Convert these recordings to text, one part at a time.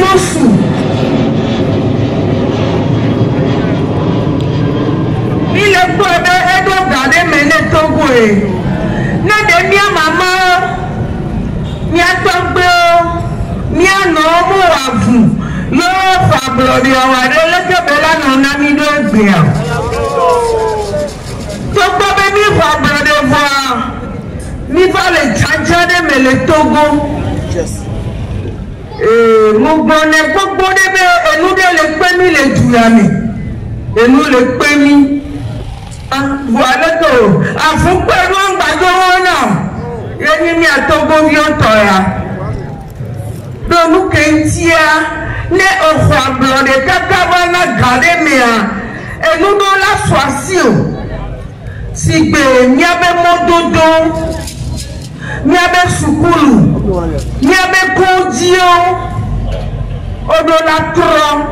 Gusu. Il est pour garder mes Togo. Nade mia mama, mia Togo, mia nomo avu. Yo fa bloody awade leke bela no na mi do gbia. Togo be mi fa bloody voa. Mi va le chacha de me le Togo. Yes. Mo gbone gbogbo de be enu de le pe mi le duyami. Enu le pe mi. Voilà to. Afu pe no ngbajo wona. Yeni mi atogo bi o to ya. Do mu kentia. Ne offre blonde kakabana garde mea et nous dans la soisio si be niabe mododo niabe sukulu niabe kondio odo la tro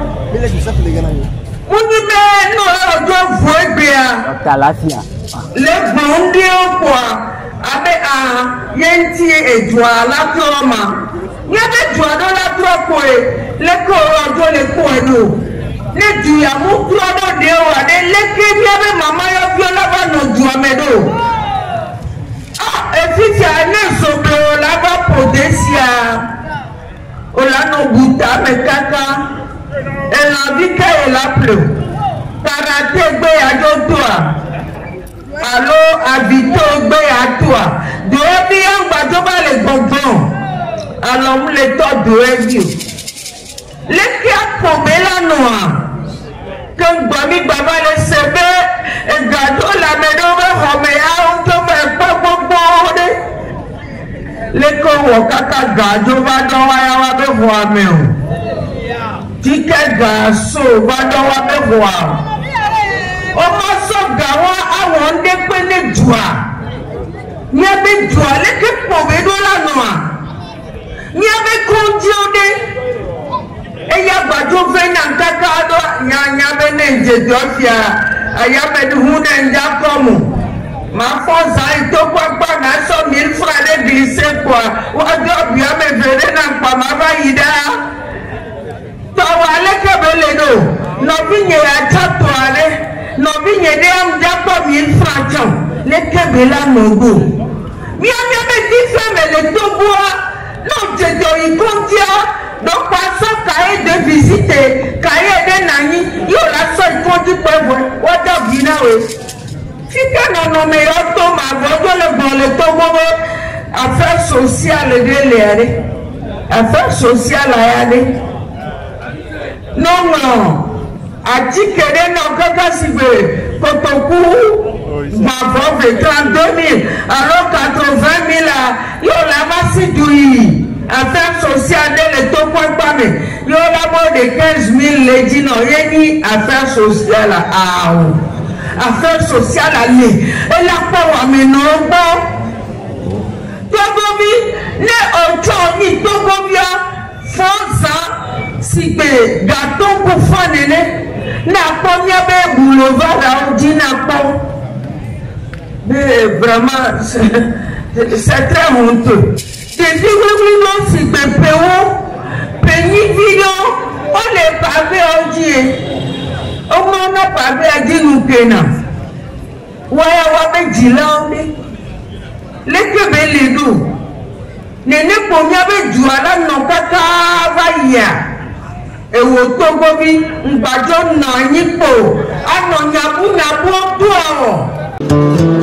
uni be no odo voebea talafia le bondio kwa abe a yenti ejwa la troma niabe jwa do la tro koe le koro le koeno le dia mu klodo de wa de le ke bi abe mama yo bi ola ba no ju amedo efiti ane so be ola ba podesia ola no buta me kaka e la vika e la ple karate gbe ajo toa alo avito gbe atoa de bi an gbajo ba le gbongbon alo mu le to do evi le kia pomela noa que gbami baba le sebe e gado la medo be home ya on to me gbogbo de le ko wo kaka gado ba do wa ya wa be ho ame o tike ga so ba do wa be ho o ma so ga wa awon de pe le jua ni be jua le ke pomelo la noa ni be konji ode eya gbajo vena kaka do nya bene jedofia aya bedu hunde njakomu ma foza ito papa na so 1000 francs de glisser quoi wa do bia me vere na pa ma ba ida to wale ke bele do no binye ya tato ale no binye de am jakob 1000 francs le ke bela nogo mi anya me different le togo no jedo ikondia. Donc, par ça, cahier de visite, cahier de nani, yo la seule qu'on dit pas vrai, ou de binawe. Si tu n'as nommé auto, ma voix, le togo, affaires sociales de l'air, affaires sociales à aller. Non, à ticket, non, quand si vous, Kotoku, ma voix, 32 000, alors 80 000, yo la massi douille. Affaires sociales de l'étoile pas mais yo là de 15 000 les dit non yeni affaires sociales à affaires sociales aller et la pas mais non bon togobi ne ocho ni togobia fonsa si be gâteau pour fanene na pomia be boulevard là dit na pas mais vraiment c'est très honteux. Depuis que nous sommes on est pavé au Dieu. On n'a pas vu à dire nous que non. Waya Jilande. Les que nous. Nene Pomia Juala non kaka vaya. Et au Togobi, Mbajon Nanipo. Anonya Buna Boto.